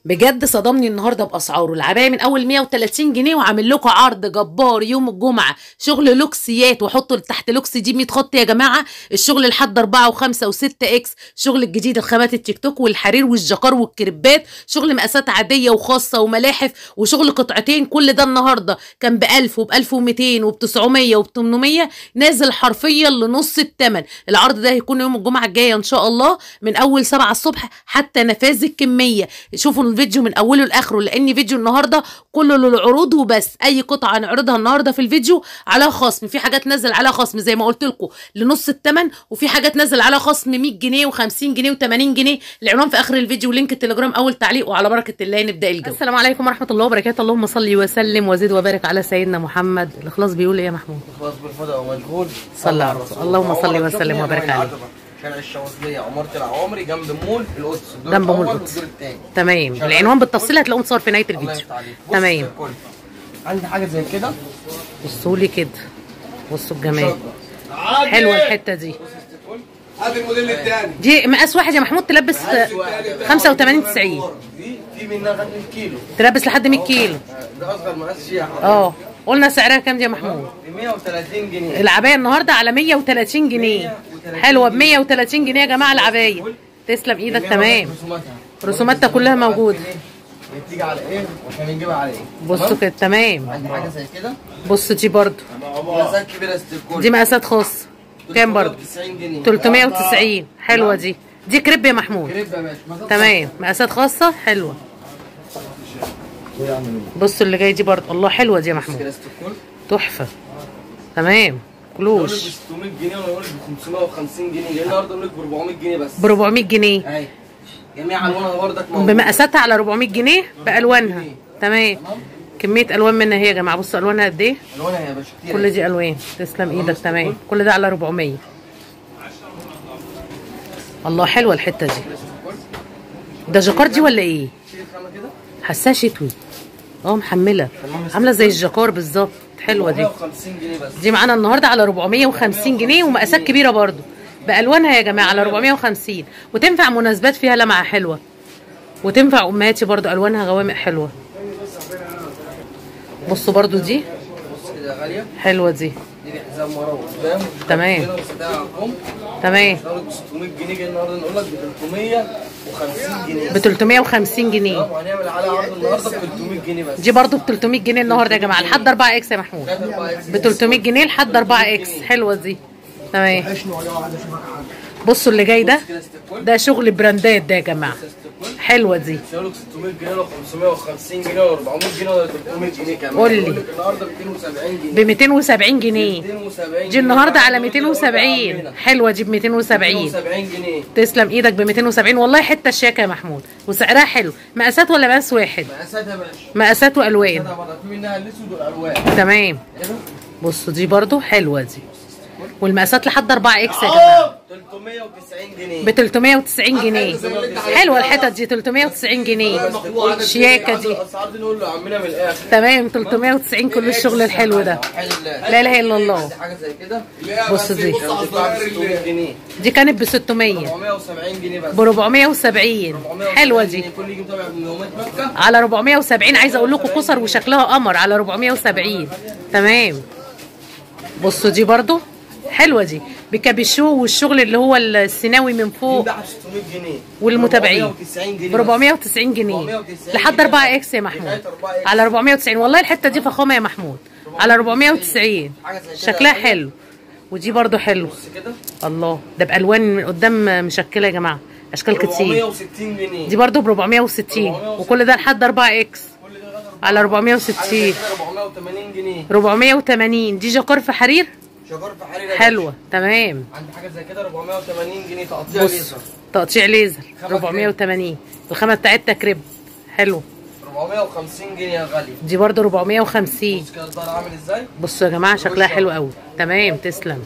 بجد صدمني النهارده باسعاره. العبايه من اول 130 جنيه وعامل لكم عرض جبار يوم الجمعه، شغل لوكسيات، وحطوا تحت لوكس دي 100 خط يا جماعه. الشغل لحد 4 و5 و6 اكس، شغل الجديد، الخامات التيك توك والحرير والجكار والكريبات، شغل مقاسات عاديه وخاصه وملاحف وشغل قطعتين. كل ده النهارده كان ب 1000 وب 1200 وب 900 وب 800، نازل حرفيا لنص الثمن. العرض ده هيكون يوم الجمعه الجايه ان شاء الله من اول 7 الصبح حتى نفاذ الكميه. شوفوا الفيديو من اوله لاخره، لان فيديو النهارده كله للعروض وبس. اي قطعه هنعرضها النهارده في الفيديو على خصم، في حاجات نزل على خصم زي ما قلت لكم لنص الثمن، وفي حاجات نزل على خصم 100 جنيه و50 جنيه و80 جنيه. العنوان في اخر الفيديو، لينك التليجرام اول تعليق. وعلى بركه الله نبدا الجو. السلام عليكم ورحمه الله وبركاته. اللهم صل وسلم وزد وبارك على سيدنا محمد. الاخلاص بيقول ايه يا محمود؟ الاخلاص بالفضاء ومجهول. صلى على الرسول. اللهم صل وسلم وبارك عليه. شارع الشواذليه، عماره العوامري، جنب مول القدس، جنب مول القدس. تمام. العنوان بالتفصيل هتلاقوه مصور في نهايه الفيديو. تمام. عندي حاجه زي كده، بصوا لي كده، بصوا الجمال. حلوه الحته دي. هات الموديل الثاني. دي مقاس واحد يا محمود، تلبس 85 90. دي في منها لغايه 100 كيلو، تلبس لحد 100 كيلو. ده اصغر مقاس فيها. قلنا سعرها كام دي يا محمود؟ ب 130 جنيه. العبايه النهارده على 130 جنيه. حلوه ب 130 جنيه يا جماعه العبايه. تسلم ايدك. تمام. رسوماتها كلها موجوده. بتيجي على ايه وعشان نجيبها على ايه. بصوا كده. تمام. عندي حاجه زي كده. بص دي برضو مقاسات كبيره استيكول. دي مقاسات خاصه. كام برضو؟ 390 جنيه. 390. حلوه دي. دي كريب يا محمود. كريب يا باشا. تمام. مقاسات خاصه حلوه. بصوا اللي جاي دي برضو، الله حلوه دي يا محمود، تحفه. تمام. كلوش ب 600 جنيه ولا ب 550 جنيه، لان النهارده بقول لك ب 400 جنيه بس. ب 400 جنيه اهي جميع الوانها بردك موجوده بمقاساتها على 400 جنيه بالوانها. تمام. كميه الوان منها هي يا جماعه. بصوا الوانها قد ايه. الوانها يا باشا كتير. كل دي الوان. تسلم ايدك. تمام. كل ده على 400. الله حلوه الحته دي. ده جاكار دي ولا ايه؟ حاساها شتوي. محمله، عامله زي الجاكار بالظبط. حلوه دي. 450 جنيه بس. دي معانا النهارده على 450 جنيه ومقاسات كبيره برضو بالوانها يا جماعه على 450. وتنفع مناسبات فيها لمعه حلوه، وتنفع امهاتي برضو الوانها غوامق حلوه. بصوا برضو دي. بص كده غاليه. حلوه دي. دي حزام ورا وقدام. تمام. تمام. 600 جنيه النهارده نقول لك ب 350 جنيه. ب 350 جنيه. وهنعمل عليها عرض النهارده ب 300 جنيه بس. دي برضو ب 300 جنيه النهارده يا جماعه لحد 4 اكس يا محمود. ب 300 جنيه لحد 4 اكس. حلوه دي. تمام. بصوا اللي جاي ده شغل براندات ده يا جماعه. حلوه دي. شغلك 600 جنيه ولا 550 جنيه ولا 400 جنيه ولا 300 جنيه كمان. قول لي. النهارده ب 270 جنيه. ب 270 جنيه. دي النهارده على 270. حلوه دي ب 270 جنيه. تسلم ايدك. ب 270 والله حته شياكه يا محمود، وسعرها حلو. مقاسات ولا مقاس واحد؟ مقاسات يا باشا. مقاسات والوان. في منها الاسود والالوان. تمام. بصوا دي برضو حلوه دي، والمقاسات لحد 4 اكس يا جماعه. 390 جنيه. ب 390 جنيه. حلوه الحتت دي. 390 جنيه شياكه دي. الاسعار دي نقول له عمنا من الاخر. تمام. 390 كل الشغل الحلو ده. لا اله الا الله. حاجه زي كده. بص دي. دي كانت ب 600. 470 جنيه بس. ب 470. حلوه دي. كل يجي متابع من يومات مكه على 470. عايزه اقول لكم قصر وشكلها قمر على 470. تمام. بصوا دي برضو حلوه دي بكابيشو والشغل اللي هو السيناوي من فوق. ده ب 600 جنيه والمتابعين ب 490 جنيه لحد 4 اكس يا محمود على 490. والله الحته دي فخامه يا محمود على 490. شكلها حلو. ودي برضو حلو. الله ده بالوان من قدام مشكله يا جماعه، اشكال كتير. 460 جنيه. دي برضو ب 460 وكل ده لحد 4 اكس على 460. 480 جنيه. 480. دي جاكار في حرير. جاكار في حرير حلوه. تمام. عندي حاجه زي كده 480 جنيه تقطيع ليزر. تقطيع ليزر 480. الخامه بتاعتها كريب. حلو. 450 جنيه يا غاليه. دي برضه 450. بص كده الظهر عامل ازاي. بصوا يا جماعه شكلها حلو قوي. تمام. تسلم.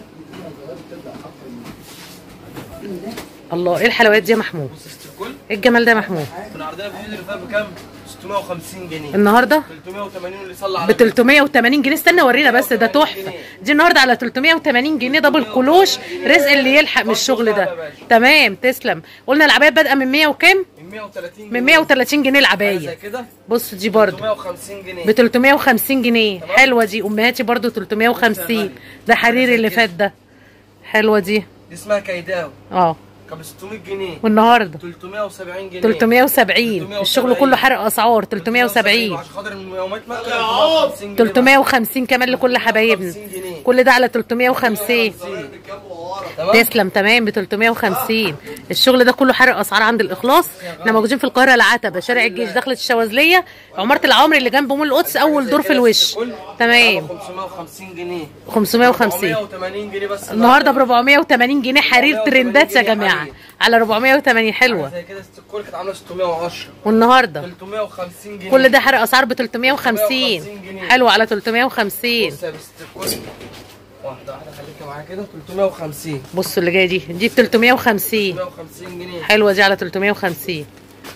الله ايه الحلويات دي يا محمود؟ ايه الجمال ده يا محمود؟ كنا عارضينها في الفيديو اللي فات بكام؟ 650 جنيه. النهارده 380 اللي صلى على ب 380 جنيه. استنى اورينا بس، ده تحفه. دي النهارده على 380 جنيه دبل كلوش. رزق اللي يلحق من الشغل ده. تمام. تسلم. قلنا العبايه بادئه من 100 وكام؟ من 130 جنيه. من 130 جنيه زي العبايه. كده بص دي برضو 350 جنيه. ب 350 جنيه. حلوه دي. امهاتي برضو 350. ده حرير اللي فات ده. حلوه دي. دي اسمها كيداوي. اه كان ب 600 جنيه. والنهارده 370 جنيه. 370. الشغل كله حرق اسعار. 370. عشان خاطر يومات مكه 350 جنيه. 350 كمان لكل حبايبنا. 350 جنيه. كل ده على 350. تمام. تسلم. تمام ب 350. الشغل ده كله حرق اسعار عند الاخلاص. احنا موجودين في القاهره العتبه، شارع الجيش، دخلة الشواذليه، عماره العمر اللي جنب مول القدس، اول دور في الوش. تمام. 550 جنيه. 550. 480 جنيه بس النهارده ب 480 جنيه حرير ترندات يا جماعه. على 480. حلوه. زي كده الكل كانت عامله 610. والنهارده 350 جنيه. كل ده حرق اسعار ب 350. حلوه على 350. بص يا بست الكل. واحده واحده خليكي معايا كده 350. بصوا اللي جايه دي ب 350. 350 جنيه. حلوه دي على 350.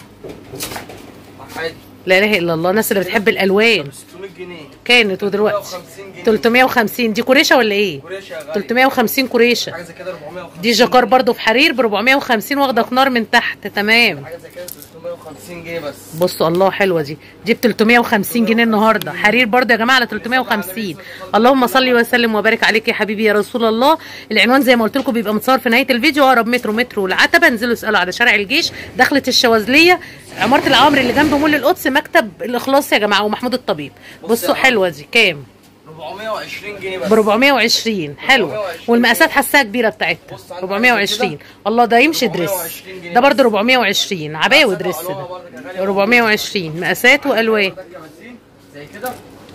عادي. لا اله الا الله. الناس اللي بتحب الالوان. 600 جنيه. كانت ودلوقتي 350 جنيه. 350. دي كوريشه ولا ايه؟ كوريشة يا غالي. 350 كوريشه. حاجه زي كده 450. دي جاكار برضو في حرير ب 450 واخده كنار من تحت. تمام. حاجه زي كده 350 جنيه بس. بصوا الله حلوه دي ب 350 جنيه النهارده. حرير برضو يا جماعه على 350. اللهم صل وسلم وبارك عليك يا حبيبي يا رسول الله. العنوان زي ما قلت لكم بيبقى متصور في نهايه الفيديو. اقرب مترو العتبه. انزلوا اسالوا على شارع الجيش، دخلة الشواذليه، عماره العمر اللي جنب مول القدس، مكتب الاخلاص يا جماعه ومحمود الطبيب. بصوا حلوه دي كام؟ 420 جنيه بس. ب 420. حلوه. والمقاسات حاساها كبيره بتاعتها. 420. الله ده يمشي دريس. ده برضه 420. عبايه ودريس ده 420. مقاسات والوان. زي كده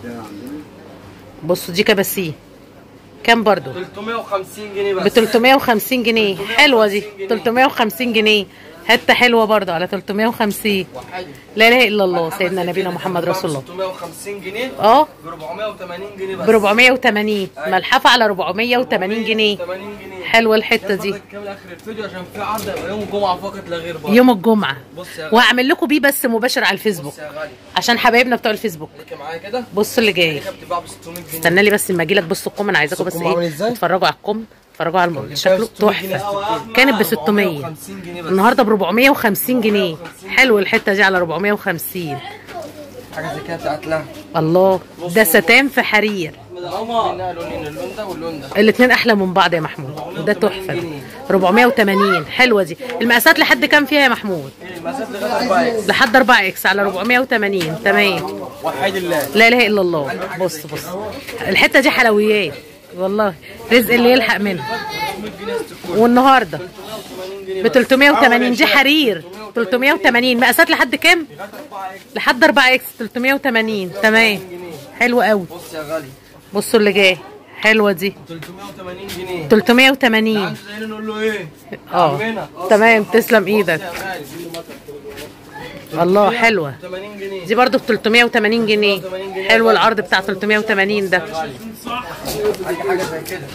بصوا دي كباسيه كام برضه؟ 350 جنيه بس. ب 350 جنيه. حلوه دي 350 جنيه. حته حلوه برضه على 350. لا اله الا الله سيدنا نبينا محمد رسول الله. 650 جنيه. ب 480 جنيه بس. ب 480. ملحفه على 480 جنيه. 80 جنيه. حلوه الحته دي. كامل اخر الفيديو عشان في عرض هيبقى يوم الجمعه فقط لا غير برضه. يوم الجمعه. بص يا غالي. وهعمل لكم بيه بس مباشر على الفيسبوك بص يا غالي. عشان حبايبنا بتوع الفيسبوك. خليكي معايا كده. بصوا اللي جاي. بتتباع ب 600 جنيه. استنى لي بس اما اجي لك. بصوا الكم. انا عايزاكم بس الكم عامل ايه ازاي؟ تتفرجوا على الكم. اتفرجوا على شكله تحفه. كانت ب 600. 450 جنيه بس. النهارده ب 450 جنيه. حلو الحته دي على 450. حاجه زي كده بتاعت لها. الله ده ستان في حرير. منها لونين، اللون ده واللون ده. الاثنين احلى من بعض يا محمود. وده تحفه ده. 480. حلوه دي. المقاسات لحد كام فيها يا محمود؟ المقاسات لغايه 4 اكس. لحد 4 اكس على 480. تمام. وحيد الله. لا اله الا الله. بص الحته دي حلويات والله. رزق اللي يلحق منها. والنهارده ب 380. دي حرير 380. مقاسات لحد كام؟ لحد 4 اكس 380. تمام. حلو قوي. بص يا غالي. بصوا اللي جاي. حلوه دي 380 جنيه. 380. عنده زي نقول له ايه؟ تمام. تسلم ايدك. الله حلوه 80 جنيه. دي برضو ب 380 جنيه. حلو العرض بتاع 380 ده. حاجه زي كده.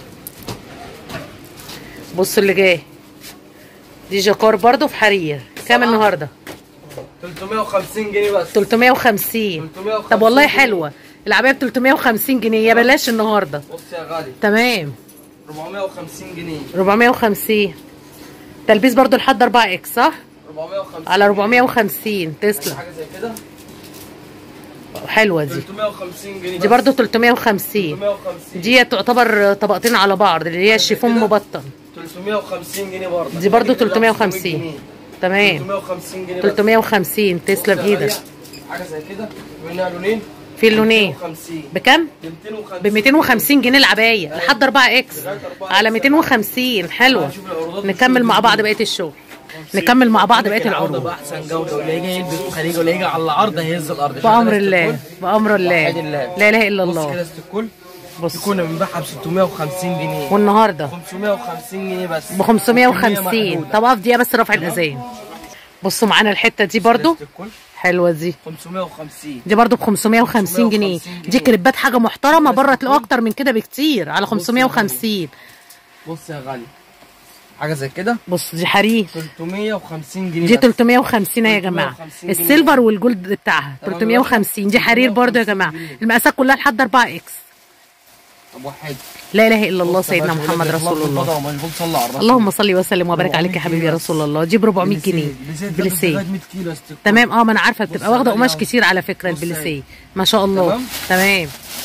بصوا اللي جاي. دي جاكار برضو في حرير. كام النهارده؟ 350 جنيه بس. 350. طب والله حلوه العبايه ب 350 جنيه. يا بلاش النهارده. بص يا غالي. تمام. 450 جنيه. 450. تلبيس برضو لحد 4 اكس صح؟ 450 على 450. تسلم. حاجه زي كده. حلوه دي. 350 جنيه دي برضو 350. 350. دي تعتبر طبقتين على بعض اللي هي الشيفون مبطن. 350 جنيه برضه. دي برضو 350. تمام. 350 جنيه. 350. تسلم ايدك. حاجه زي كده منها لونين. في اللونين 250. بكام؟ ب 250 جنيه العبايه لحد 4 اكس على 250. حلوه. نكمل مع بعض بقيه الشغل. نكمل مع بعض بقيه العروض. باحسن جوده واللي يجي يلبس خليجي واللي يجي على العرض هيهز الارض. بامر الله. بامر الله. لا اله الا بص كده الله. الكل. بص كنا بنبيعها ب 650 جنيه. والنهارده 550 جنيه بس. ب 550. طب اقف دقيقه بس رفع الاذان. بصوا معانا الحته دي برضو حلوه دي. 550. دي برضو ب 550 جنيه. دي كريبات حاجه محترمه. بره تلاقوا اكتر من كده بكتير على 550. بص يا غالي. حاجه زي كده. بص دي حرير 350 جنيه. دي 350 يا جماعه. السيلفر والجولد بتاعها 350. دي حرير برضو يا جماعه. المقاسات كلها لحد 4 اكس. طب واحد. لا اله الا الله سيدنا محمد رسول الله. اللهم صل وسلم وبارك عليك يا حبيبي يا رسول الله. جيب 400 جنيه بليسيه. تمام. ما انا عارفه بتبقى واخده قماش كتير على فكره البليسيه ما شاء الله. تمام.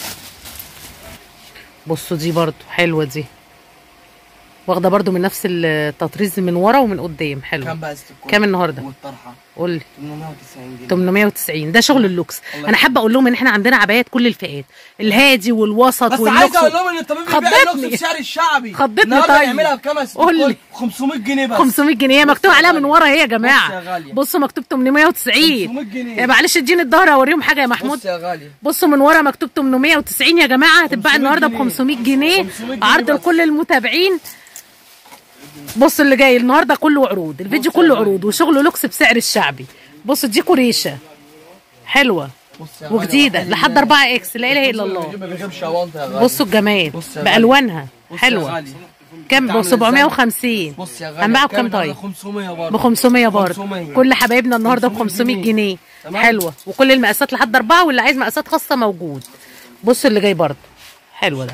بصوا دي برضو حلوه دي، واخده برضو من نفس التطريز من ورا ومن قدام. حلو. كام بقى كام النهارده؟ والطرحه قول لي. 890 جنيه. 890 ده شغل اللوكس. انا حابه اقول لهم ان احنا عندنا عبايات كل الفئات، الهادي والوسط بس واللوكس. عايز اقول لهم ان الطبيب بيبيع اللوكس بسعر الشعبي. خضتني. طيب يعملها بكام يا ست؟ قول لي. 500 جنيه بس. 500 جنيه مكتوب عليها من ورا اهي يا جماعه. بص يا غالية. بصوا مكتوب 890. 500 جنيه. معلش اديني الظهر اوريهم حاجه يا محمود. بص يا غالية. بصوا من ورا مكتوب 890 يا جماعه. هتتباع النهارده ب 500 جنيه عرض لكل المتابعين. بصوا اللي جاي النهارده كله عروض، الفيديو كله عروض وشغل لوكس بسعر الشعبي. بصوا دي كوريشه حلوه وجديده لحد 4 اكس. لا اله الا الله. بصوا الجمال بالوانها حلوه. كام؟ ب 750. هنباعه بكام طيب؟ 500 برضه. ب 500 برضه. كل حبايبنا النهارده ب 500 جنيه. حلوه وكل المقاسات لحد 4، واللي عايز مقاسات خاصه موجود. بصوا اللي جاي برضه حلوه ده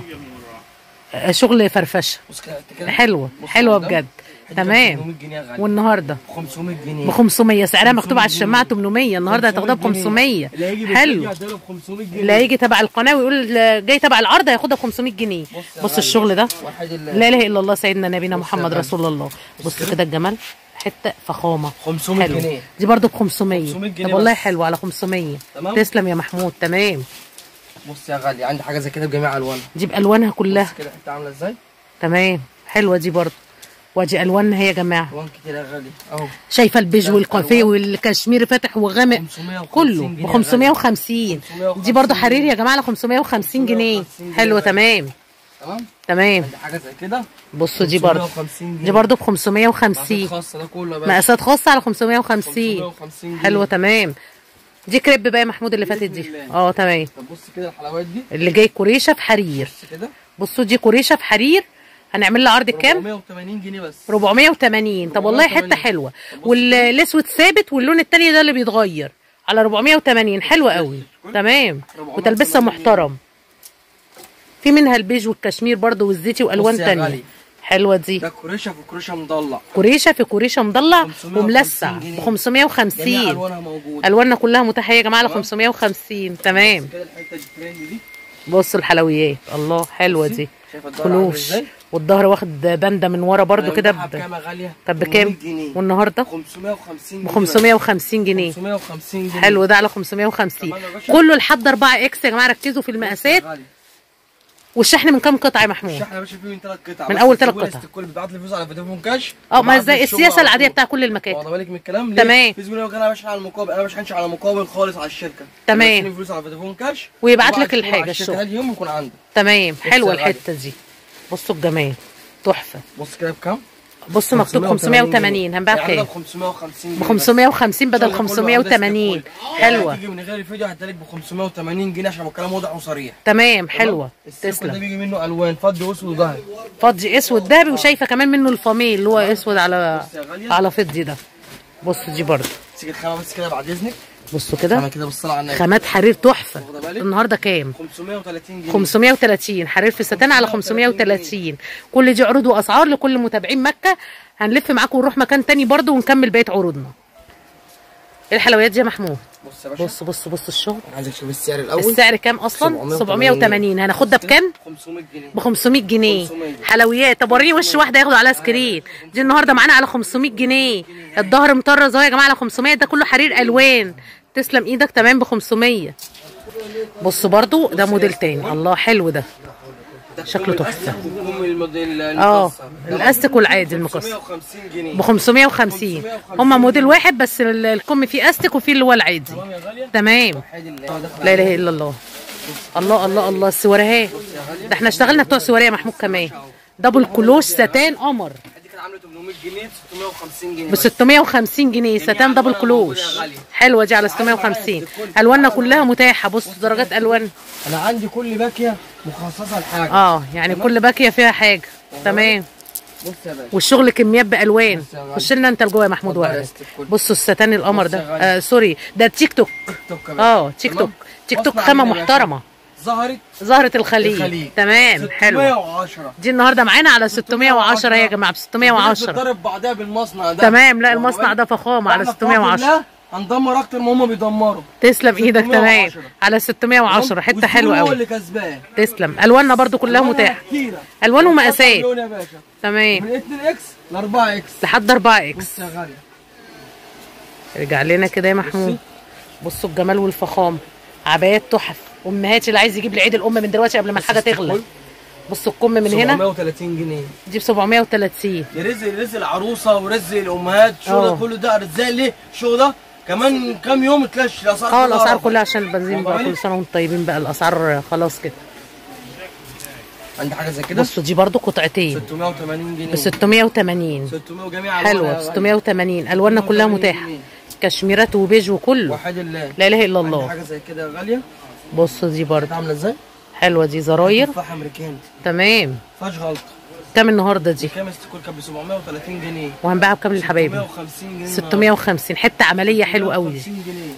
شغل فرفشه حلوه حلوه بجد. تمام. والنهارده ب 500 جنيه. ب 500 سعرها مكتوب على الشماعه 800. النهارده هتاخدها ب 500. حلو. اللي هيجي تبع القناه ويقول جاي تبع العرض هياخدها ب 500 جنيه. بص الشغل ده لا اله الا الله سيدنا نبينا محمد رسول الله. بص كده الجمال حته فخامه 500 جنيه. دي برده ب 500. طب والله حلوه على 500. تسلم يا محمود. تمام. بص يا غالية عندي حاجه زي كده بجميع الوانها. دي بالوانها كلها. بص كده حته عامله ازاي. تمام. حلوه دي برده. وادي الوانها هي يا جماعه. الوان كتير يا غالية اهو. شايفه البيج والكافيه والكشميري فاتح وغامق كله ب 550. دي برده حرير يا جماعه على 550 جنيه. حلوه. تمام. تمام. عندي حاجه زي كده. بصوا دي برده ب 550. خاصه ده كله بقى. مقاسات خاصه على 550. حلوه. تمام. دي كريب بقى يا محمود اللي فاتت دي. تمام. طب بص كده الحلويات دي اللي جاي كوريشه في حرير. بص كده. بصوا دي كوريشه في حرير. هنعمل لها عرض بكام؟ 480 جنيه بس. 480. طب والله حته حلوه. والاسود ثابت واللون التاني ده اللي بيتغير على 480. حلوه قوي. تمام. وتلبسها محترم. في منها البيج والكشمير برضو والزيتي والوان تانية. حلوه دي. ده كوريشه في كوريشه مضلع. كوريشه في كوريشه مضلع وملسع ب 550. جميع الوانها موجوده. الواننا كلها متاحه يا جماعه على 550. تمام. كده الحته الترند دي. بصوا الحلويات الله حلوه دي. كلوش والظهر واخد باندا من ورا برضو كده بكام يا غاليه؟ طب بكام؟ والنهارده 550 ب 550 جنيه. 550 جنيه. حلو ده على 550 كله لحد 4 اكس يا جماعه. ركزوا في المقاسات. والشحن من كام قطعه يا محمود؟ الشحن يا باشا فيه من 3 قطع. من اول 3 قطع. الكل بيبعت لي فلوس على فودافون كاش. ما ازاي السياسه العاديه بتاع كل المكاتب. واخد بالك من الكلام؟ تمام. في زبون يقول انا بشحن على المقابل، انا ما بشحنش على مقابل خالص على الشركه. تمام. بيبعت فلوس على فودافون كاش ويبعت لك الحاجه الشغل اليوم يكون عندك. تمام. حلوه الحته دي. بصوا الجمال تحفه. بص كده بكام؟ بصوا مكتوب 580. هنباع بكام؟ ب 550 ب 550 بدل 580. حلوه. تيجي من غير الفيديو هتلاقيك ب 580 جنيه عشان الكلام واضح وصريح. تمام. حلوه. تسلم. ده تسلم. بيجي منه الوان فضي واسود وذهبي. فضي اسود ذهبي. وشايفه كمان منه الفاميل اللي هو اسود على فضي ده. بصوا دي برضه. تيجي الخامه بس كده بعد اذنك. بصوا كده. انا كده بالصلاه على النبي. خامات حرير تحفه. النهارده كام؟ 530 جنيه. 530 حرير في ستان على 530. كل دي عروض واسعار لكل متابعين مكه. هنلف معاكم ونروح مكان تاني برضه ونكمل بقيه عروضنا. ايه الحلويات دي يا محمود؟ بص يا باشا. بص الشغل. عايزك تشوف السعر الاول. السعر كام اصلا؟ 780. هناخدها بكام؟ 500 جنيه. ب 500 جنيه. حلويات. طب وريني وش واحده ياخدوا عليها سكرين. دي النهارده معانا على 500 جنيه. الظهر مطرز اهو يا جماعه على 500. ده كله حرير الوان. تسلم ايدك. تمام. ب 500. بصوا برضو ده موديل تاني. الله حلو ده. شكله تحفه. الاستك والعادي المقص ب 550. هما موديل واحد بس الكم فيه استك وفيه اللي هو العادي. تمام. لا اله الا الله. الله السواريهات. ده احنا اشتغلنا بتوع سواريه يا محمود كمان. دبل كلوش ستان قمر. عامله 800 جنيه ب 650 جنيه. ب 650 جنيه ستان دبل كلوش. حلوه دي على 650. الواننا كلها متاحه. بصوا درجات الوان. انا عندي كل باكيه مخصصه لحاجه. يعني كل باكيه فيها حاجه. تمام. بص يا باشا. والشغل كميات بالوان. خش لنا انت لجوه يا محمود وائل. بصوا الستان القمر ده. سوري ده تيك توك. تيك توك خامه محترمه. زهرة الخليج. تمام حلو. 610 دي النهارده معانا على 610 يا جماعه، ب 610. بتضرب بعدها بالمصنع ده. تمام. لا المصنع ده فخامه على 610. هندمر اكتر ما هم بيدمروا. تسلم ايدك. تمام على 610 حته حلوه قوي. هو اللي كسبان. تسلم. الواننا برضو كلها متاحه، الوان ومقاسات. تمام. من 2 اكس ل 4 اكس لحد 4 اكس. بص يا غاليه، ارجع لنا كده يا محمود. بصوا الجمال والفخامه، عبايات تحف. امهاتي اللي عايز يجيب لعيد الام من دلوقتي قبل ما الحاجه تغلى. بصوا الكم من هنا 730 جنيه. دي ب 730. ده رزق العروسه ورزق الامهات. الشغل ده كله ده رزق ليه؟ الشغل ده كمان كام يوم تلاقي الاسعار الاسعار كلها عشان البنزين بقى. كل سنه وانتم طيبين بقى، الاسعار خلاص كده. عندي حاجه زي كده. بصوا دي برضو قطعتين 680 جنيه. ب 680. 600 وجميع حلوه. 680. الواننا كلها متاحه، كشميرات وبيج وكله. وحد الله لا اله الا الله. عندي حاجه زي كده غاليه. بصوا دي برضو عامله ازاي؟ حلوه. دي زراير. تفاح امريكاني. تمام. مفيهاش غلطه. كام النهارده دي؟ كام استيكول؟ كان ب 730 جنيه. وهنباعها بكام للحبايب؟ 650 جنيه. 650. حته عمليه حلوه قوي دي.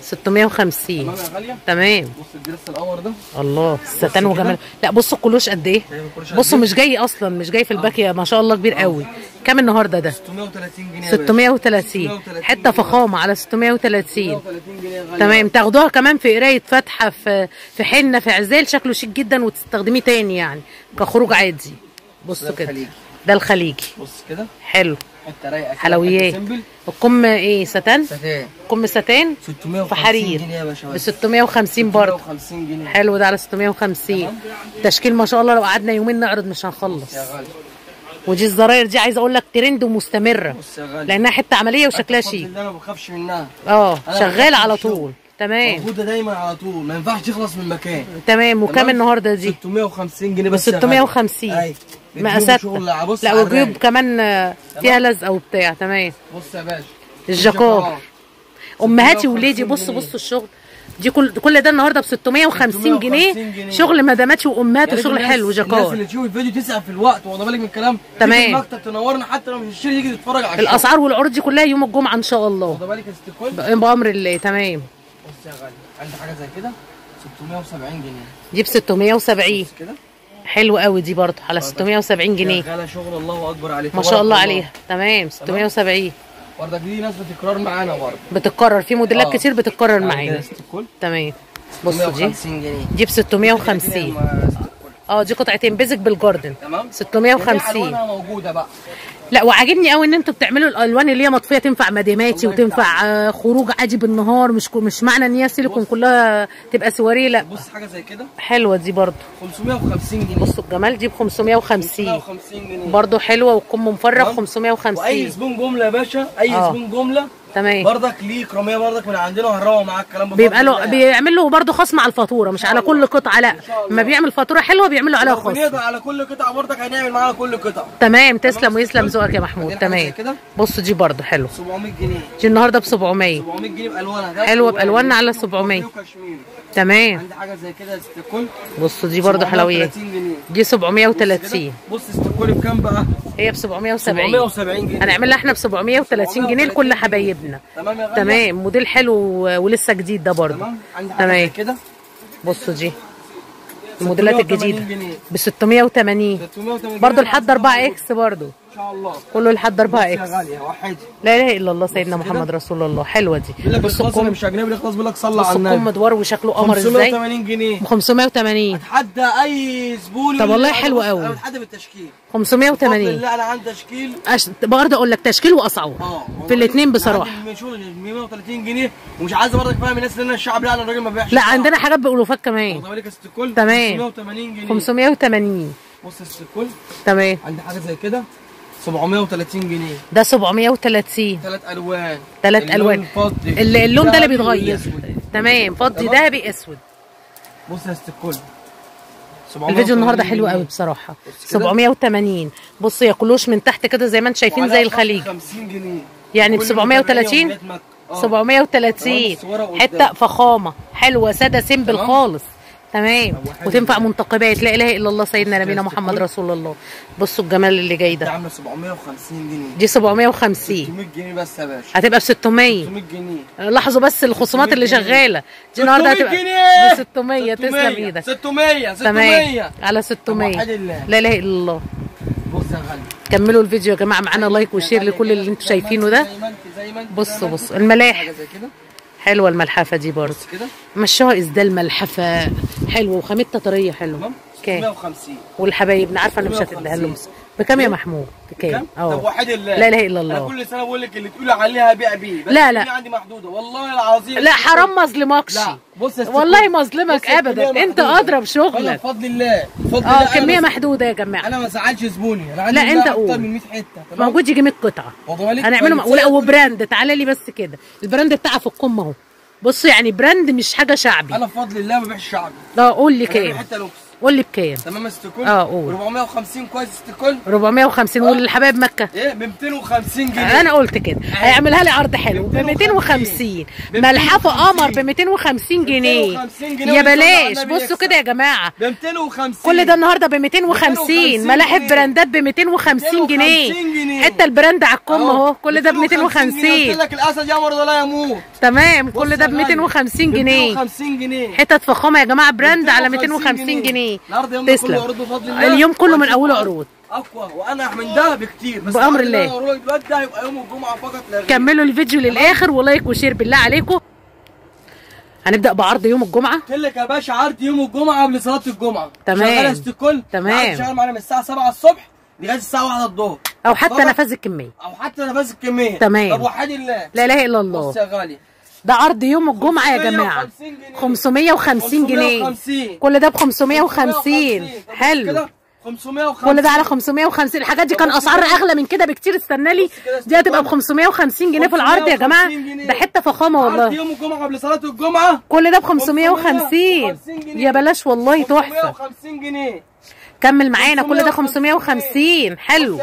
650. تمام يا غاليه. تمام. بص الجرس القمر ده. الله الستان وجمال. لا بصوا الكلوش قد ايه؟ بصوا مش جاي اصلا، مش جاي في الباكيه ما شاء الله كبير قوي. كام النهارده ده؟ 630 جنيه. 630. حته فخامه على 630. 630 جنيه غاليه. تمام. تاخدوها كمان في قرايه فاتحه، في حنه، في عزال، شكله شيك جدا وتستخدميه تاني يعني كخروج عادي. بصوا كده ده الخليجي. بص كده حلو. حته رايقه حلويات. الكم ايه؟ ستان. ستان. كم ستان 650 في حرير جنيه يا باشا. ب 650 برضه. 650 جنيه. حلو ده على 650. تشكيل ما شاء الله، لو قعدنا يومين نعرض مش هنخلص. يا غالي. ودي الزراير دي عايزه اقول لك ترند ومستمره، بص يا غالي، لانها حته عمليه وشكلها شيك. انا ما بخافش منها. شغاله على طول. تمام. موجوده دايما على طول، ما ينفعش تخلص من مكان. تمام. وكام النهارده دي؟ 650 جنيه بس. بس. 650. ايوه. مقاسات. لا وجيوب كمان فيها لزقه وبتاع. تمام. بص يا باشا الجاكار. امهاتي وولادي. بصوا الشغل دي كل ده النهارده ب 650 جنيه. شغل مداماتي وامهات وشغل حلو. جاكار. الناس اللي تشوف الفيديو تسعى في الوقت، واخد بالك من الكلام. تمام. المكتب تنورنا حتى لو مش الشيء يجي تتفرج على الاسعار والعروض دي كلها يوم الجمعه ان شاء الله. واخد بالك يا ست الكل. بامر الله. تمام. بص يا غالي، عندي حاجه زي كده 670 جنيه. دي ب 670. بص كده حلو قوي دي برضه على 670 جنيه. شغاله شغل الله اكبر عليك ما شاء الله عليها. تمام. 670 برضك. دي ناس بتكرار معانا برضه. بتتكرر في موديلات كتير بتتكرر معانا. تمام. بصوا دي ب 650. دي قطعتين بيزك بالجاردن. تمام. 650. الوانها موجوده بقى. لا وعاجبني قوي ان انتوا بتعملوا الالوان اللي هي مطفيه، تنفع مداماتي وتنفع خروج عادي بالنهار. مش معنى ان هي سيليكون كلها تبقى سواريه. لا بص حاجه زي كده حلوه دي برضو 550 جنيه. بصوا الجمال دي ب 550 جنيه برضو حلوه. والكم مفرغ 550. واي زبون جمله يا باشا، اي زبون جمله تمام برضك ليه كراميه برضك من عندنا، وهنروق معاك الكلام ده. بيبقى له بيعمل له برضه خصم على الفاتوره، مش على كل قطعه. لا لما بيعمل فاتوره حلوه بيعمل له عليها خصم. على كل قطعه برضك هنعمل معاها كل قطعه. تمام. تسلم ويسلم ذوقك يا محمود. تمام. بصوا دي برضه حلوه 700 جنيه. دي النهارده ب 700. 700 جنيه بالوانها. حلوه بالواننا على 700. تمام. عندي حاجه زي كده استيكول. بصوا دي برضه حلويات. دي 730. بص استيكول بكام بقى؟ هي ب 770. 770 جنيه. هنعمل لها احنا ب 730 جنيه لكل حبايبنا. تمام يا غالي. تمام. موديل حلو ولسه جديد ده برضه. تمام. عندي حاجه زي كده. بصوا دي الموديلات الجديده ب 680 برضه لحد 4 اكس برضه ان شاء الله. كله لحد 4 اكس. غاليه وحيدي. لا اله الا الله سيدنا محمد رسول الله. حلوه دي. بصوا الكم مش اجنبي، يخلص بيقول لك صلى على النبي. الكم مدور وشكله قمر ازاي. 580 جنيه. ب 580. اتحدى اي زبون. طب والله حلو قوي. اتحدى بالتشكيل 580. لا انا عندي تشكيل برضه اقول لك تشكيل واسعار في الاثنين بصراحه. شغل 130 جنيه ومش عايز برضك فاهم الناس اللي الشعب. لا انا الراجل ما بيبيعش. لا عندنا حاجات بألوفات كمان. واخد بالك يا ست الكل. تمام. 580 جنيه. 580. بص يا ست الكل. تمام. عندي حاجه زي كده 730 جنيه. ده 730. 3 الوان. 3 الوان. اللون ده اللي بيتغير. تمام. فضي ذهبي اسود. بص يا ست الكل. الفيديو النهارده حلو قوي بصراحه. 780. بص يا كلوش من تحت كده زي ما انتم شايفين زي الخليج. 50 جنيه يعني ب 730. 730 حته فخامه حلوه ساده سيمبل خالص. تمام. وتنفع منتقبات. لا اله الا الله سيدنا نبينا محمد رسول الله. بصوا الجمال اللي جاي ده ده. عامله 750 جنيه. دي 750. 600 جنيه بس يا باشا. هتبقى ب 600. 600 جنيه. لاحظوا بس الخصومات اللي شغاله دي النهارده هتبقى ب 600. تسلم ايدك. 600 تمام على 600. لا اله الا الله. بص يا غالي كملوا الفيديو يا جماعه معانا لايك وشير لكل اللي انتوا شايفينه ده. بصوا الملاح حلوه الملحفه دي برضه مشوها اسدال ملحفه حلوه وخامتها طريه حلوه. كام؟ 650. والحبايبنا عارفه ان مش هتديها لهم. بكام يا محمود؟ بكام؟ طب وحيد الله. لا اله الا الله. انا كل سنه بقول لك اللي تقولي عليها بيع بيه. بس لا عندي محدوده والله العظيم. لا حرام ما اظلمكش. لا بص والله ما اظلمك ابدا. انت ادرى بشغلك. بفضل الله بفضل الله. كميه محدوده يا جماعه. انا ما زعلش زبوني. انا عندي لا انت اكتر من 100 حته موجود يجي 100 قطعه. هنعمله وبراند. تعالى لي بس كده. البراند بتاعها في القمه اهو. بصوا يعني براند مش حاجه شعبي. انا بفضل الله ما ببيعش شعبي. لا قول لي كام. حته لوكس. قول لي بكام؟ تمام ست كل. قول 450 كويس ست كل. 450. والحبايب مكه ايه ب 250 جنيه. انا قلت كده هيعملها لي عرض حلو ب 250. ملحفه قمر ب 250 جنيه يا بلاش. بصوا كده يا جماعه ب 250. كل ده النهارده ب 250. ملاحف براندات ب 250 جنيه. حتى البراند على الكم اهو. كل ده ب 250. قلت لك الاسد يامر ولا يموت. تمام. كل ده ب 250 جنيه. 250 جنيه. حتت فخامه يا جماعه. براند على 250 جنيه. تسلم. اليوم كله من اوله عروض اقوى وانح من ده بكتير. بس بامر الله. دلوقتي ده هيبقى يوم الجمعه فقط لا غير. كملوا الفيديو للاخر ولايك وشير بالله عليكم. هنبدا بعرض يوم الجمعه. قلت لك يا باشا عرض يوم الجمعه قبل صلاه الجمعه. تمام. شغاله استكل. تمام. شغال معانا من الساعه 7 الصبح لغايه الساعه 1 الظهر. او حتى نفاذ الكميه. تمام. طب وحد الله. لا اله الا الله. بص يا غالي ده عرض يوم الجمعه يا جماعه. 550 جنيه. كل ده ب 550. حلو. 550. كل ده على 550. الحاجات دي كان اسعار اغلى من كده بكتير. استنى لي دي هتبقى ب 550 جنيه في العرض يا جماعه. ده حته فخامه والله. عرض يوم الجمعه قبل صلاه الجمعه. كل ده ب 550 يا بلاش والله تحفه. 550 جنيه. كمل معانا. كل ده 550. حلو.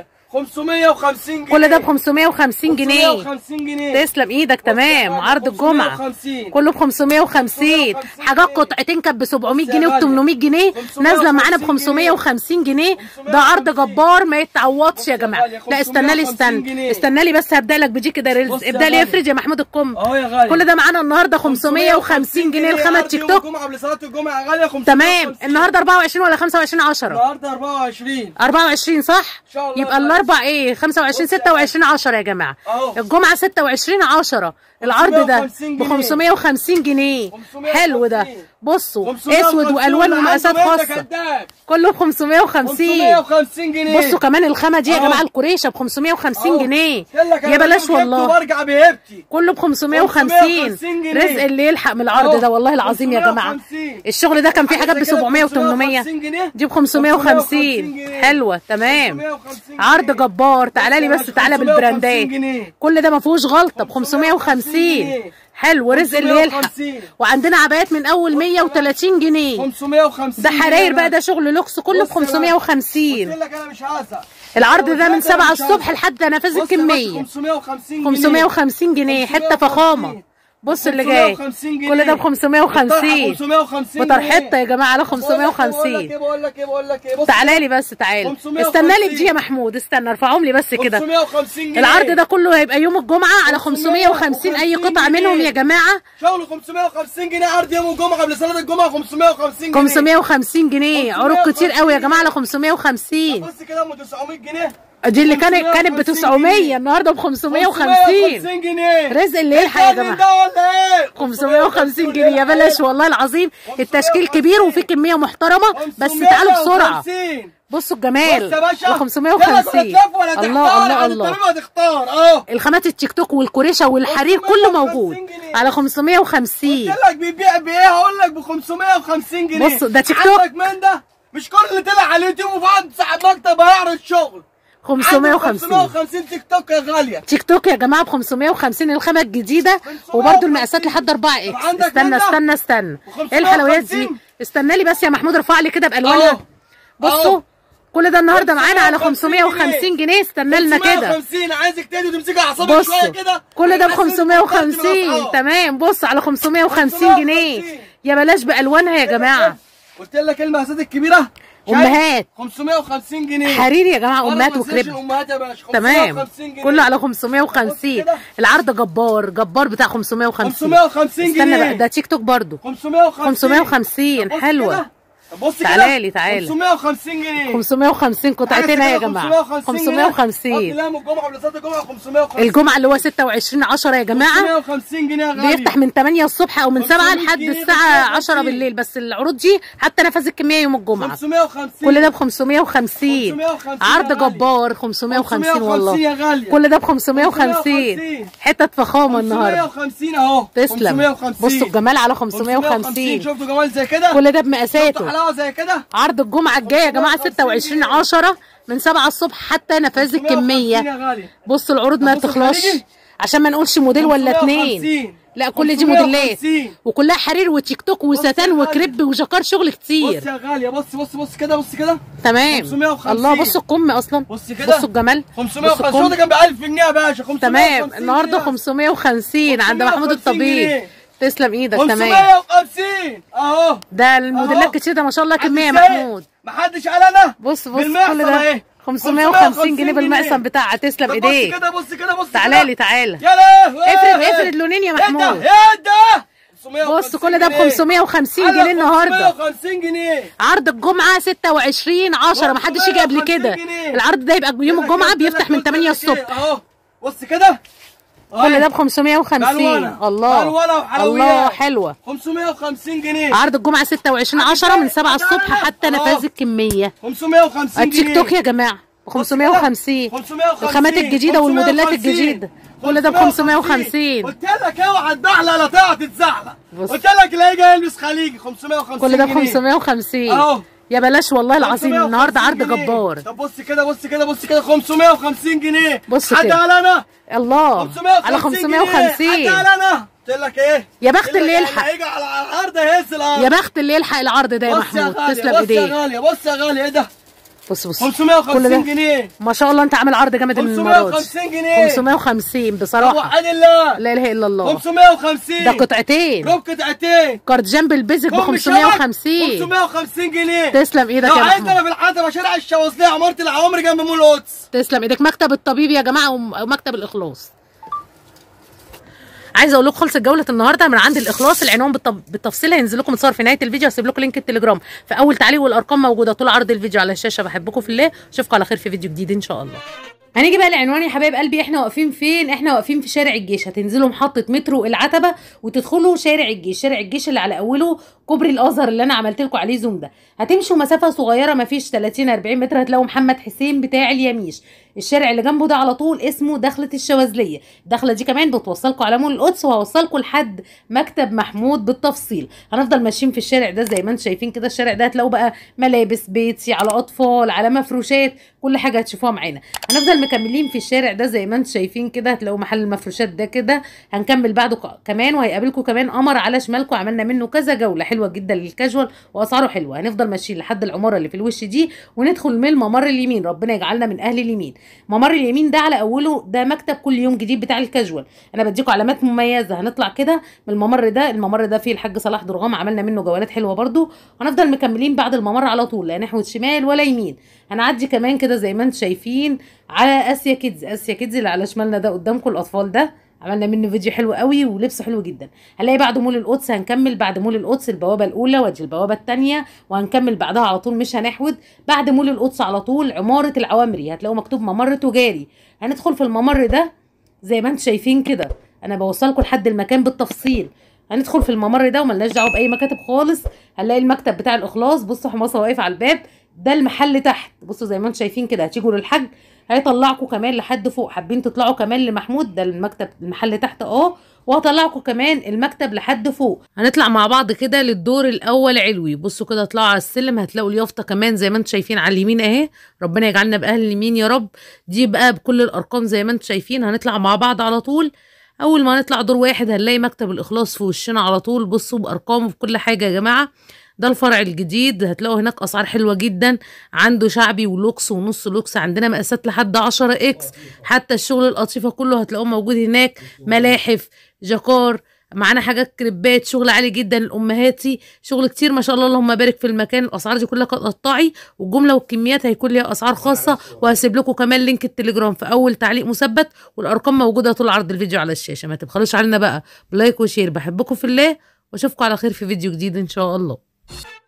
550 جنيه. كل ده ب 550 جنيه. 550 جنيه. تسلم ايدك. تمام. عرض الجمعه كله ب 550. حاجات قطعتين كانت ب 700 جنيه و 800 جنيه نازله معانا ب 550 جنيه. ده عرض جبار ما يتعوضش يا جماعه. لا استنى لي استنى لي بس هبدا لك بدي كده ريلز. ابدا لي افرج يا محمود الكم. كل ده معانا النهارده 550 جنيه الخامه تيك توك. قبل صلاه الجمعه يا غاليه. تمام. النهارده 24 ولا 25 10؟ النهارده 24. 24 صح؟ يبقى الاربع ايه 25 26 10 يا جماعه. الجمعه 26 10. العرض ده ب 550 جنيه. حلو ده. بصوا اسود والوان ومقاسات خاصه. كله ب 550 جنيه. بصوا كمان الخامه دي يا جماعه الكريشه ب 550 جنيه يا بلاش والله. وارجع بهبتي. كله ب 550. رزق اللي يلحق من العرض ده والله العظيم يا جماعه. الشغل ده كان فيه حاجات ب 700 و 800. دي ب 550. حلوه. تمام. عرض جبار. تعالى لي بس تعالى بالبراندات. كل ده ما فيهوش غلطه ب 550. حلو. رزق اللي يلحق. وعندنا عبايات من اول 130 جنيه. 550. ده حراير بقى. ده شغل لوكس كله ب 550. قلت لك انا مش هزهق. العرض ده من 7 الصبح لحد نفاذ الكميه. 550 جنيه. حته فخامه. بص اللي جاي كل ده ب 550. بطرحته يا جماعه على 550. بقول لك ايه تعالى لي بس تعالى. استنى لي دي يا محمود. استنى ارفعهم لي بس كده. 550 جنيه. العرض ده كله هيبقى يوم الجمعه على 550. اي قطعه منهم يا جماعه. شغل 550 جنيه. عرض يوم الجمعه قبل صلاه الجمعه 550 جنيه. 550 جنيه. عروض كتير قوي يا جماعه على 550. بص كده ام 900 جنيه. دي اللي كانت ب 900 النهارده ب 550 جنيه. رزق اللي يلحق يا جماعه. 550 جنيه يا بلاش والله العظيم. التشكيل كبير وفي كميه محترمه بس تعالوا بسرعه. بصوا الجمال. 550. الله الله الله. الخامات التيك توك والكوريشه والحرير كله موجود على 550. قلت لك بيبيع بايه؟ هقول لك ب 550 جنيه. بص ده تيك توك. عندك من ده مش كل اللي طلع على اليوتيوب وبعد صاحب مكتب هيعرض شغل. 550 تيك توك يا غاليه. تيك توك يا جماعه ب 550. الخامه الجديده وبرده المقاسات لحد 4 اكس. استنى ايه الحلويات دي؟ استنى لي بس يا محمود. ارفع لي كده بالوانها. بصوا كل ده النهارده معانا على 550 جنيه. استنى لنا كده. 550. عايزك تهدي وتمسكي اعصابك شويه كده. كل ده ب 550. تمام. بص على 550 جنيه يا بلاش بالوانها يا جماعه. قلت لك ايه المقاسات الكبيره؟ امهات 550 جنيه حرير يا جماعه، امهات وكريب. امهات يا باشا تمام، كله على 550. العرض جبار جبار بتاع 550. 550 جنيه. استنى بقى، ده تيك توك برضو 550. حلوه. بص كده، تعالي 550 جنيه. 550 قطعتين يا جماعه. 550 الجمعه اللي هو 26/10 يا جماعه. 550 جنيه يا غالي. بيفتح من 8 الصبح او من 7 لحد الساعه 10 بالليل، بس العروض دي حتى نفذ الكميه يوم الجمعه. 550 كل ده ب 550. عرض جبار 550 والله. كل ده ب 550. حته فخامه النهارده. 550 اهو. تسلم. بصوا الجمال على 550. شفتوا جمال زي كده؟ كل ده بمقاساته. زي كده. عرض الجمعه الجايه يا جماعه 26/10 من 7 الصبح حتى نفاذ الكميه. بصوا العروض ما بتخلصش، عشان ما نقولش موديل ولا اتنين. لا كل دي موديلات وكلها حرير وتيك توك وستان وكريب وجاكار، شغل كتير. بص يا غاليه، بص كده، بص كده. تمام. 550. الله بصوا الكم اصلا، بص كده، بصوا الجمال. 550 ده كان ب 1000 جنيه يا باشا. 550 تمام. النهارده 550 عند محمود الطبيب. تسلم ايدك. تمام 550 اهو. ده الموديلات كتير، ده ما شاء الله كميه يا محمود. محدش قال انا. بص كل ده 550 جنيه بالمقسم بتاعها. تسلم ايديك. بص كده، بص كده، بص تعالى لي تعالى. يا لهوي، افرد لونين يا محمود. ايه ده؟ بص كل ده ب 550 جنيه النهارده. 550 جنيه. عرض الجمعه 26/10، ما حدش يجي قبل كده. العرض ده يبقى يوم الجمعه، بيفتح من 8 الصبح اهو. بص كده، كل ده ب 550. الله الله حلوه. 550 جنيه. عرض الجمعه 26/10 من 7 الصبح حتى نفاذ الكميه. 550 جنيه. التيك توك يا جماعه ب 550. الخامات الجديده والموديلات الجديده كل ده ب 550. قلت لك اوعى تبعلق لا تقع تتزحلق. قلت لك اللي هيجي يلبس خليجي. 550 كل ده ب 550 اهو. يا بلاش والله العظيم، النهارده عرض جبار. طب بص كده، بص كده، بص كده، 550 جنيه. بص حد كده. على انا. الله على 550. حد على انا. قلت لك ايه؟ يا بخت اللي يلحق. هيجي على العرض هيهز الارض. يا بخت اللي يلحق العرض ده يا محمود. تسلم ايديك. بص يا غاليه، بص يا غاليه، ايه ده؟ بص 550 جنيه. ما شاء الله انت عامل عرض جامد المره دي. 550 جنيه. 550 بصراحه. وحد الله. لا اله الا الله. 550 ده قطعتين. قطعتين. كارد جنب البيزك ب 550. 550 جنيه. تسلم ايدك يا محمود. لو عايز انا في العتبه شارع الشواذليه عماره العوامر جنب مول القدس. تسلم ايدك. مكتب الطبيب يا جماعه ومكتب الاخلاص. عايزه اقول لكم خلصت جوله النهارده من عند الاخلاص. العنوان بالتفصيل هينزل لكم متصور في نهايه الفيديو. هسيب لكم لينك التليجرام في اول تعليق، والارقام موجوده طول عرض الفيديو على الشاشه. بحبكم في الله، اشوفكم على خير في فيديو جديد ان شاء الله. هنيجي بقى لعنوان يا حبايب قلبي. احنا واقفين فين؟ احنا واقفين في شارع الجيش. هتنزلوا محطه مترو العتبه وتدخلوا شارع الجيش. شارع الجيش اللي على اوله كوبري الازهر اللي انا عملت لكم عليه زوم ده. هتمشوا مسافه صغيره، ما فيش 30 40 متر، هتلاقوا محمد حسين بتاع اليميش. الشارع اللي جنبه ده على طول اسمه دخله الشواذليه. الدخله دي كمان بتوصلكم على مول القدس، وهوصلكم لحد مكتب محمود بالتفصيل. هنفضل ماشيين في الشارع ده زي ما انتم شايفين كده. الشارع ده هتلاقوا بقى ملابس بيتي على اطفال على مفروشات، كل حاجه هتشوفوها معانا. هنفضل مكملين في الشارع ده زي ما انتم شايفين كده. هتلاقوا محل المفروشات ده كده. هنكمل بعده كمان، وهيقابلكم كمان قمر على شمالكم عملنا منه كذا جوله حلوه جدا للكاجوال واسعاره حلوه. هنفضل ماشيين لحد العماره اللي في الوش دي وندخل من الممر اليمين. ربنا يجعلنا من اهل اليمين. ممر اليمين ده على اوله ده مكتب كل يوم جديد بتاع الكاجوال. انا بديكم علامات مميزه. هنطلع كده من الممر ده. الممر ده فيه الحاج صلاح درغام عملنا منه جولات حلوه برده. هنفضل مكملين بعد الممر على طول، لا نحو شمال ولا يمين. هنعدي كمان كده زي ما انتم شايفين على اسيا كيدز. اسيا كيدز اللي على شمالنا ده قدامكم الاطفال ده عملنا منه فيديو حلو قوي ولبسه حلو جدا. هنلاقي بعد مول القدس. هنكمل بعد مول القدس البوابه الاولى وادي البوابه الثانيه، وهنكمل بعدها على طول مش هنحود. بعد مول القدس على طول عماره العوامري. هتلاقوا مكتوب ممر تجاري. هندخل في الممر ده زي ما انتم شايفين كده. انا بوصلكم لحد المكان بالتفصيل. هندخل في الممر ده وملناش دعوه باي مكاتب خالص. هنلاقي المكتب بتاع الاخلاص. بصوا حماصه واقف على الباب. ده المحل تحت. بصوا زي ما انتم شايفين كده. هتيجوا للحاج هيطلعكم كمان لحد فوق. حابين تطلعوا كمان لمحمود ده المكتب المحل تحت وهطلعكم كمان المكتب لحد فوق. هنطلع مع بعض كده للدور الاول علوي. بصوا كده اطلعوا على السلم هتلاقوا اليافطه كمان زي ما انتم شايفين على اليمين اهي. ربنا يجعلنا باهل اليمين يا رب. دي بقى بكل الارقام زي ما انتم شايفين. هنطلع مع بعض على طول. اول ما نطلع دور واحد هنلاقي مكتب الاخلاص في وشنا على طول. بصوا بارقامه في كل حاجه يا جماعه. ده الفرع الجديد. هتلاقوا هناك اسعار حلوه جدا. عنده شعبي ولوكس ونص لوكس. عندنا مقاسات لحد 10 اكس. حتى الشغل القطيفه كله هتلاقوه موجود هناك. ملاحف جاكار معانا حاجات كريبات شغل عالي جدا الامهاتي، شغل كتير ما شاء الله اللهم بارك في المكان. الاسعار دي كلها قطعي، والجمله والكميات هيكون ليها اسعار خاصه، وهسيب لكم كمان لينك التليجرام في اول تعليق مثبت، والارقام موجوده طول عرض الفيديو على الشاشه. ما تبخلوش علينا بقى بلايك وشير. بحبكم في الله، واشوفكم على خير في فيديو جديد ان شاء الله.